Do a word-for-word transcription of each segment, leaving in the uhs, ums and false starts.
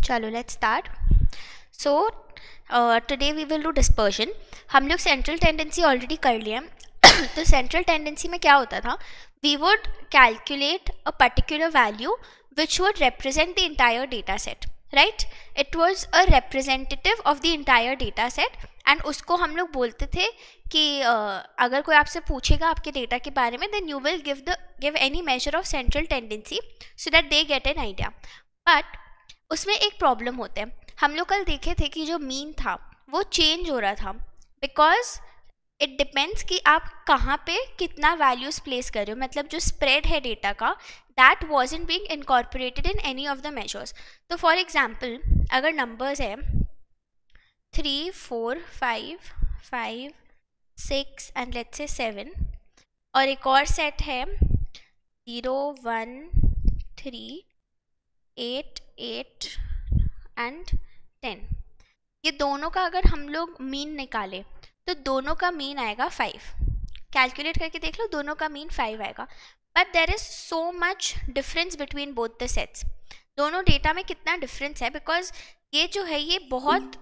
चलो let's start. So today we will do dispersion. हम लोग सेंट्रल टेंडेंसी ऑलरेडी कर लिया. तो सेंट्रल टेंडेंसी में क्या होता था, we would calculate a particular value which would represent the entire data set, right. It was a representative of the entire data set and उसको हम लोग बोलते थे कि uh, अगर कोई आपसे पूछेगा आपके डेटा के बारे में, then you will give the give any measure of central tendency so that they get an idea. But उसमें एक प्रॉब्लम होता है. हम लोग कल देखे थे कि जो मीन था वो चेंज हो रहा था बिकॉज इट डिपेंड्स कि आप कहाँ पे कितना वैल्यूज प्लेस कर रहे हो. मतलब जो स्प्रेड है डेटा का, that wasn't being incorporated in any of the measures. तो फॉर एग्जाम्पल अगर नंबर्स है three four five five six and let's say seven, और एक और सेट है zero one three eight eight and ten, ये दोनों का अगर हम लोग मीन निकालें तो दोनों का मीन आएगा फाइव. कैलकुलेट करके देख लो, दोनों का मीन फाइव आएगा. But there is so much difference between both the sets. दोनों डेटा में कितना डिफरेंस है, बिकॉज ये जो है ये बहुत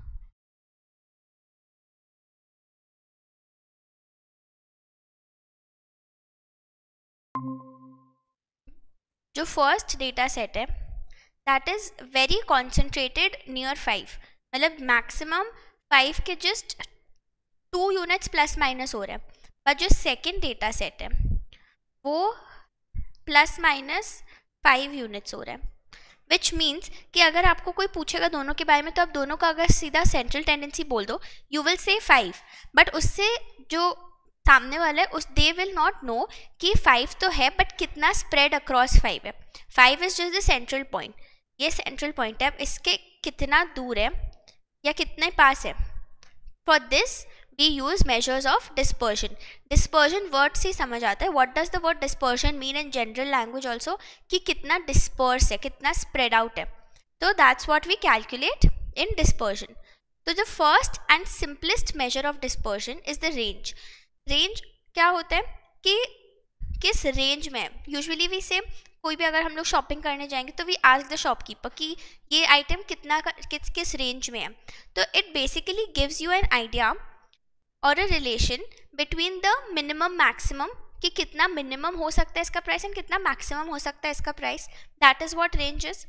जो फर्स्ट डेटा सेट है that is very concentrated near five. मतलब मैक्सिमम फाइव के just two units plus minus हो रहे हैं. पर जो सेकेंड डेटा सेट है वो प्लस माइनस फाइव यूनिट्स हो रहे हैं. विच मीन्स कि अगर आपको कोई पूछेगा दोनों के बारे में तो आप दोनों का अगर सीधा सेंट्रल टेंडेंसी बोल दो, you will say five. But उससे जो सामने वाला है उस दे विल नॉट नो कि फाइव तो है बट कितना स्प्रेड अक्रॉस फाइव है. Five is just the central point. ये सेंट्रल पॉइंट है, अब इसके कितना दूर है या कितने पास है. For this we use measures of dispersion. Dispersion word से समझ आता है. What does the word dispersion mean in general language also, कि कितना डिस्पर्स है, कितना स्प्रेड आउट है. तो that's what we calculate in dispersion. तो the first and simplest measure of dispersion is the range. Range क्या होता है कि किस रेंज में, यूजुअली वी से कोई भी अगर हम लोग शॉपिंग करने जाएंगे तो वी आस्क द शॉपकीपर कि ये आइटम कितना किस किस रेंज में है. तो it basically gives you an idea और a relation between the minimum maximum, कि कितना मिनिमम हो सकता है इसका प्राइस एंड कितना मैक्सिमम हो सकता है इसका price. That is what range is.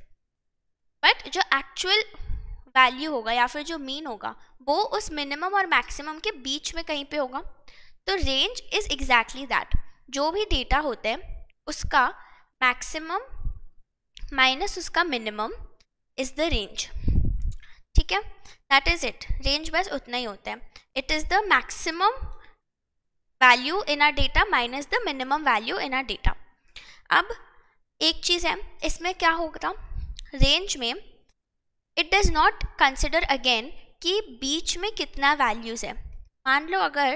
But जो एक्चुअल वैल्यू होगा या फिर जो मीन होगा वो उस मिनिमम और मैक्सिमम के बीच में कहीं पे होगा. तो रेंज इज एग्जैक्टली दैट. जो भी डेटा होता है उसका मैक्सिमम माइनस उसका मिनिमम इज द रेंज. ठीक है, दैट इज इट. रेंज बस उतना ही होता है. It is the maximum value in our data minus the minimum value in our data. अब एक चीज है इसमें क्या होगा, रेंज में it does not consider again कि बीच में कितना वैल्यूज है. मान लो अगर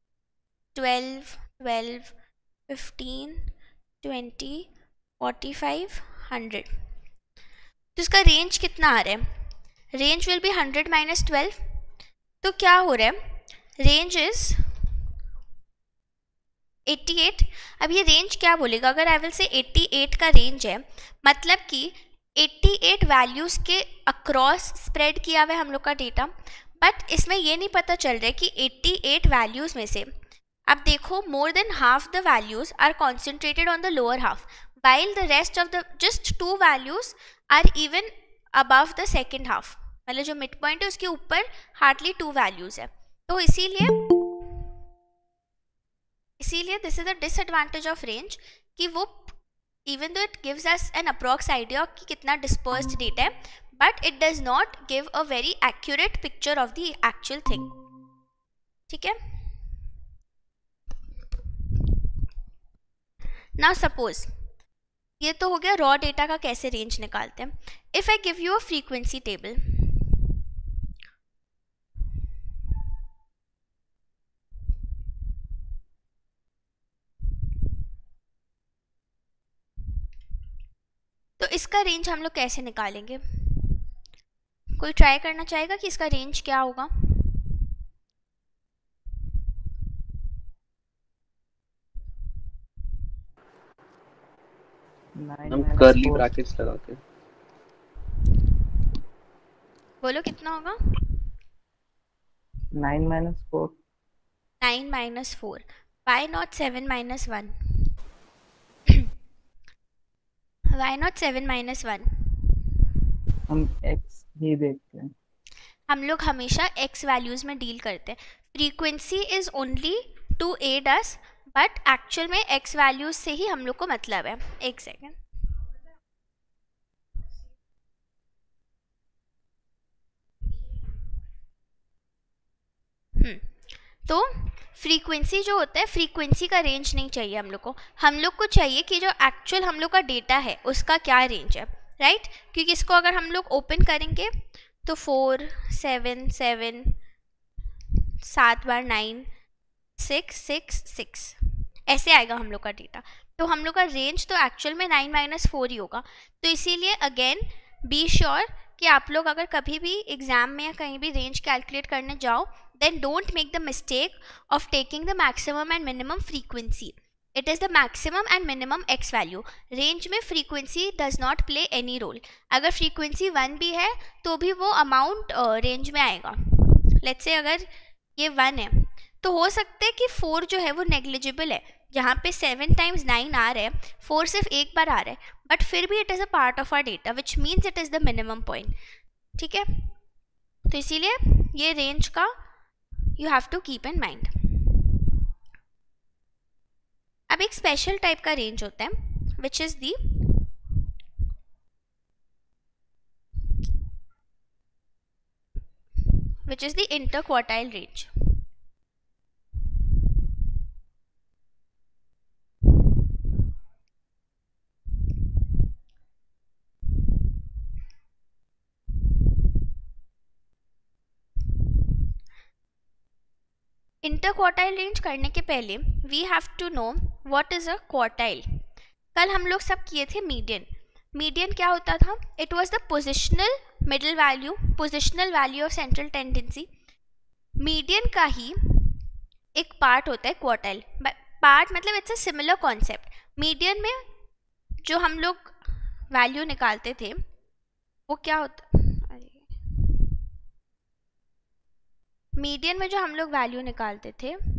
twelve twelve fifteen twenty forty five hundred, तो इसका रेंज कितना आ रहा है. Range will be hundred minus twelve. तो क्या हो रहा है, रेंज इज एट्टी एट. अब ये रेंज क्या बोलेगा, अगर I will say eighty eight का रेंज है मतलब कि एट्टी एट वैल्यूज के अक्रॉस स्प्रेड किया हुआ है हम लोग का डेटा. बट इसमें ये नहीं पता चल रहा है कि एट्टी एट वैल्यूज में से अब देखो more than half the values are concentrated on the lower half, while the rest of the just two values are even above the second half. मतलब जो मिड पॉइंट है उसके ऊपर हार्डली टू वैल्यूज है. तो इसीलिए इसीलिए this is the disadvantage of range कि वो even though it gives us an approx idea कि कितना डिस्पर्स्ड डेटा है, but it does not give a very accurate picture of the actual thing. ठीक है. नाउ सपोज ये तो हो गया रॉ डेटा का कैसे रेंज निकालते हैं. If I give you a frequency table, तो इसका रेंज हम लोग कैसे निकालेंगे. कोई ट्राई करना चाहेगा कि इसका रेंज क्या होगा. हम कर्ली ब्रैकेट्स लगा के. बोलो कितना होगा? Nine minus four. Nine minus four, why not seven minus one? Why not seven minus one? हम एक्स ही देखते हैं। हम लोग हमेशा x वैल्यूज में डील करते हैं. Frequency is only to aid us, but actual में x वैल्यूज से ही हम लोग को मतलब है. एक सेकेंड. हम्म तो फ्रीक्वेंसी जो होता है, फ्रीक्वेंसी का रेंज नहीं चाहिए हम लोग को. हम लोग को चाहिए कि जो एक्चुअल हम लोग का डेटा है उसका क्या रेंज है, राइट right? क्योंकि इसको अगर हम लोग ओपन करेंगे तो फोर सेवन सेवन, सात बार नाइन, सिक्स सिक्स सिक्स, ऐसे आएगा हम लोग का डेटा. तो हम लोग का रेंज तो एक्चुअल में नाइन माइनस फोर ही होगा. तो इसीलिए अगेन बी श्योर कि आप लोग अगर कभी भी एग्जाम में या कहीं भी रेंज कैलकुलेट करने जाओ, then don't make the mistake of taking the maximum and minimum frequency. It is the maximum and minimum x value. Range में frequency does not play any role. अगर frequency वन भी है तो भी वो amount range uh, में आएगा. Let's say अगर ये वन है तो हो सकता है कि फोर जो है वो नेग्लिजिबल है. जहाँ पे सेवन टाइम्स नाइन आ रहा है, फोर सिर्फ एक बार आ रहा है, बट फिर भी it is a part of our data which means it is the minimum point. ठीक है, तो इसीलिए ये रेंज का you have to keep in mind. अब एक स्पेशल टाइप का रेंज होता है which is the which is the interquartile range. Interquartile range करने के पहले we have to know what is a quartile. कल हम लोग सब किए थे मीडियन. मीडियन क्या होता था? It was the positional middle value, positional value of central tendency. Median का ही एक पार्ट होता है क्वार्टाइल. पार्ट मतलब it's a similar concept. Median में जो हम लोग वैल्यू निकालते थे वो क्या होता, मीडियन में जो हम लोग वैल्यू निकालते थे